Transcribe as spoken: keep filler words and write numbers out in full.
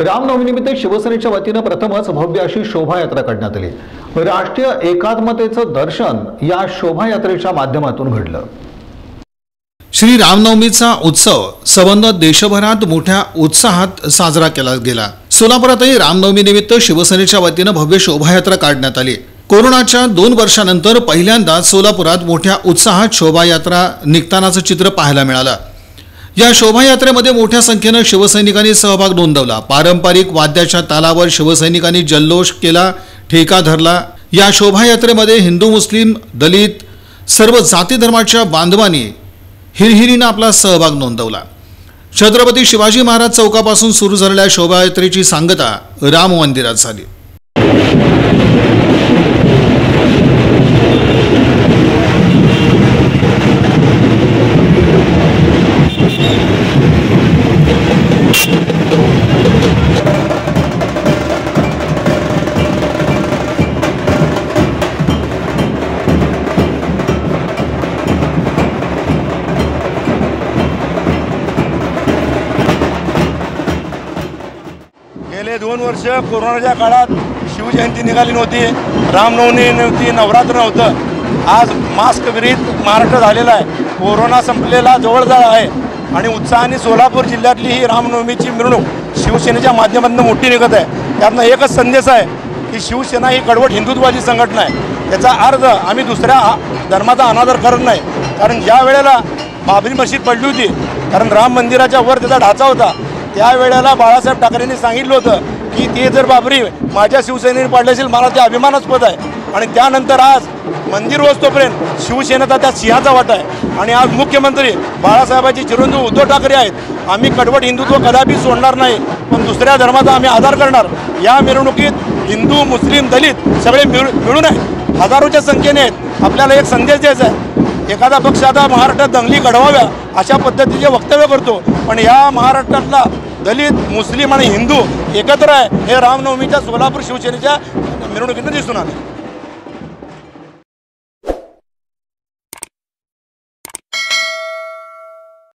रामनवमीनिमित्त शिवसेनेच्या वतीनं प्रथमच भव्य अशी शोभायात्रा काढण्यात आली। राष्ट्रीय एकात्मतेचं दर्शन या शोभायात्रेच्या माध्यमातून घडलं। श्री रामनवमीचा उत्सव संबंध देशभरात मोठ्या उत्साहात साजरा केला गेला। सोलापुरातही रामनवमीनिमित्त शिवसेनेच्या वतीनं भव्य शोभायात्रा काढण्यात आली। कोरोनाच्या दोन वर्षांनंतर पहिल्यांदा सोलापुरात मोठ्या उत्साहात शोभायात्रा निघतानाचं चित्र पाहायला मिळालं। या शोभायात्रेमध्ये मोठ्या संख्येने शिवसैनिकांनी सहभाग नोंदवला। पारंपरिक वाद्याच्या तालावर शिवसैनिकांनी जल्लोष केला, ठेका धरला। या शोभायात्रेमध्ये हिंदू, मुस्लिम, दलित सर्व जाती धर्माच्या बांधवांनी हिरहिरीने आपला सहभाग नोंदवला। छत्रपती शिवाजी महाराज चौकापासून सुरू झालेल्या शोभायात्रेची सांगता राम मंदिरात झाली। गेले दोन वर्ष कोरोनाच्या काळात शिवजयंती निघाली नव्हती, रामनवमी नव्हती, नवरात्र नव्हतं। आज मास्क विरहित महाराष्ट्र झालेला आहे। कोरोना संपलेला जवळजवळ आहे आणि उत्साहाने सोलापूर जिल्ह्यातली ही रामनवमीची मिरवणूक शिवसेनेच्या माध्यमातून मोठी निघत आहे। त्यातनं एकच संदेश आहे की शिवसेना ही कडवट हिंदुत्वाची संघटना आहे। त्याचा अर्थ आम्ही दुसऱ्या धर्माचा अनादर करत नाही। कारण ज्या वेळेला बाबरी मशीद पडली होती, कारण राम मंदिराच्या वर त्याचा ढाचा होता, त्यावेळेला बाळासाहेब ठाकरेंनी सांगितलं होतं की ते जर बाबरी माझ्या शिवसेनेने पाडले असेल मला ते अभिमानास्पद आहे। आणि त्यानंतर आज मंदिर होतोपर्यंत शिवसेनेचा त्या सिंहाचा वाटा आहे। आणि आज मुख्यमंत्री बाळासाहेबांचे चिरंजीव उद्धव ठाकरे आहेत। आम्ही कडवट हिंदुत्व कदापि सोडणार नाही, पण दुसऱ्या धर्माचा आम्ही आदर करणार। या मिरवणुकीत हिंदू, मुस्लिम, दलित सगळे मिळू मिळून आहे, हजारोच्या संख्येने आहेत। आपल्याला एक संदेश द्यायचा आहे, एखादा पक्ष आता महाराष्ट्रात दंगली घडवाव्या अशा पद्धतीचे वक्तव्य करतो, पण या महाराष्ट्रातला दलित, मुस्लिम आणि हिंदू एकत्र आहे हे रामनवमीच्या सोलापूर शिवसेनेच्या मिरवणुकीनं दिसून आलं।